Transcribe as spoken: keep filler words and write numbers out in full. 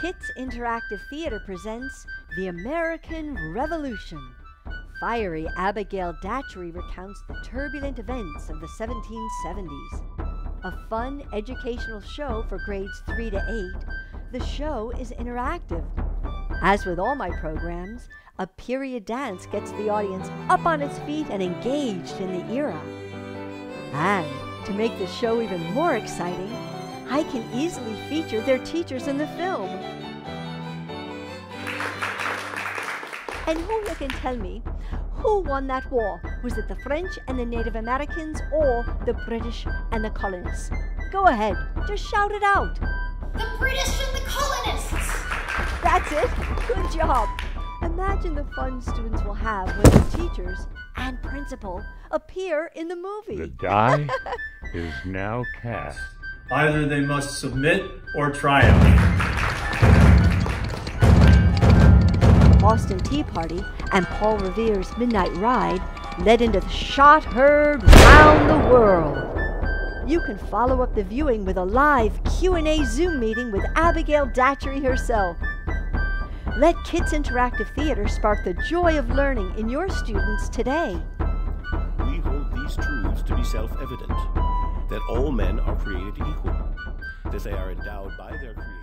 Kits Interactive Theater presents The American Revolution. Fiery Abigail Datchery recounts the turbulent events of the seventeen seventies. A fun educational show for grades three to eight, the show is interactive. As with all my programs, a period dance gets the audience up on its feet and engaged in the era. And to make the show even more exciting, I can easily feature their teachers in the film. And who you can tell me, who won that war? Was it the French and the Native Americans or the British and the colonists? Go ahead, just shout it out. The British and the colonists! That's it, good job. Imagine the fun students will have when the teachers and principal appear in the movie. The die is now cast. Either they must submit or triumph. Boston Tea Party and Paul Revere's Midnight Ride led into the shot heard round the world. You can follow up the viewing with a live Q and A Zoom meeting with Abigail Datchery herself. Let Kits Interactive Theater spark the joy of learning in your students today. We hold these truths to be self-evident, that all men are created equal, that they are endowed by their Creator